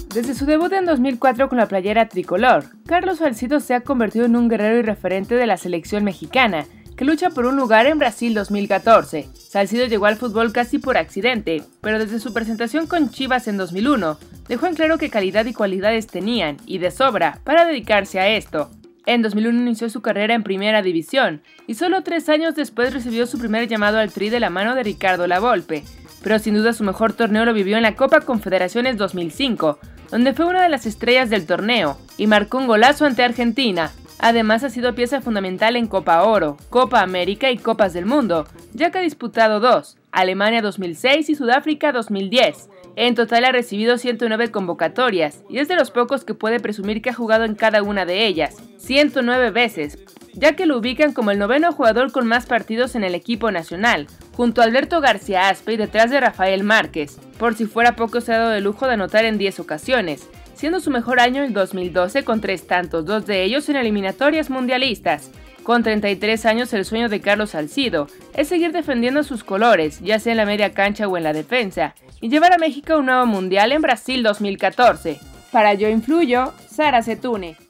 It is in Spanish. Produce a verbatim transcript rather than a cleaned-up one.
Desde su debut en dos mil cuatro con la playera tricolor, Carlos Salcido se ha convertido en un guerrero y referente de la selección mexicana, que lucha por un lugar en Brasil dos mil catorce. Salcido llegó al fútbol casi por accidente, pero desde su presentación con Chivas en dos mil uno, dejó en claro que calidad y cualidades tenían, y de sobra, para dedicarse a esto. En dos mil uno inició su carrera en Primera División, y solo tres años después recibió su primer llamado al Tri de la mano de Ricardo Lavolpe, pero sin duda su mejor torneo lo vivió en la Copa Confederaciones dos mil cinco, donde fue una de las estrellas del torneo, y marcó un golazo ante Argentina. Además ha sido pieza fundamental en Copa Oro, Copa América y Copas del Mundo, ya que ha disputado dos, Alemania dos mil seis y Sudáfrica dos mil diez. En total ha recibido ciento nueve convocatorias, y es de los pocos que puede presumir que ha jugado en cada una de ellas, ciento nueve veces, ya que lo ubican como el noveno jugador con más partidos en el equipo nacional, junto a Alberto García Aspe y detrás de Rafael Márquez. Por si fuera poco, se ha dado el lujo de anotar en diez ocasiones, siendo su mejor año el dos mil doce con tres tantos, dos de ellos en eliminatorias mundialistas. Con treinta y tres años, el sueño de Carlos Salcido es seguir defendiendo sus colores, ya sea en la media cancha o en la defensa, y llevar a México a un nuevo mundial en Brasil dos mil catorce. Para Yo Influyo, Sara Setune.